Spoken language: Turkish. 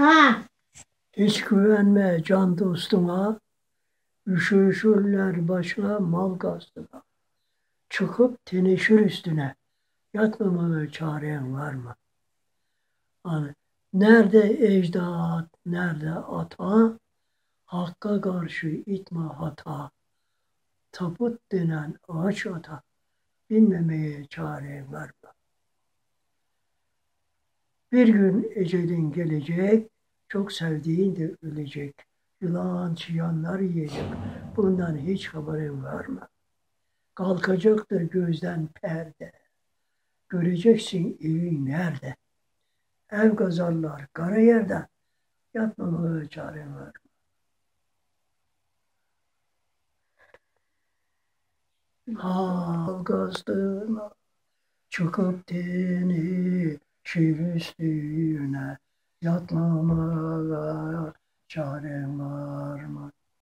Hiç güvenme can dostuna, üşüşürler başına mal gastına. Çıkıp teneşür üstüne, yatmamaya çaren var mı? Hani nerede ecdat, nerede ata, hakka karşı itme hata. Taput denen ağaç ata, bilmemeye çare var mı? Bir gün ecelin gelecek, çok sevdiğin de ölecek. Yılan çıyanlar yiyecek, bundan hiç haberin var mı? Kalkacaktır gözden perde, göreceksin evin nerede? Ev gazarlar kara yerde, yatmamaya çaren var. Hal gazdına çıkıp deni şiir üstüne, yatmamaya çaren var mı?